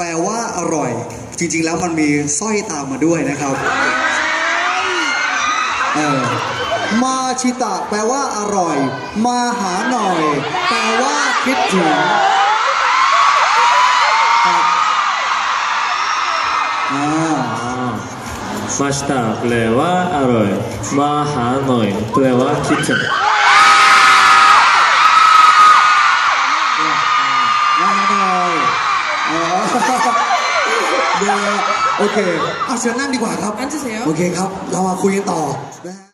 ลว่าอร่อยจริงๆแล้วมันมีสร้อยตามมาด้วยนะครับมาชิตะแปลว่าอร่อยมาหาหน่อยแปลว่าคิดถึงมาชิตะแปลว่าอร่อยมาหาหน่อยแปลว่าคิดถึงมาหาหน่อยโอเคเอาเชิญนั่งดีกว่าครับโอเคครับเรามาคุยกันต่อนะฮะ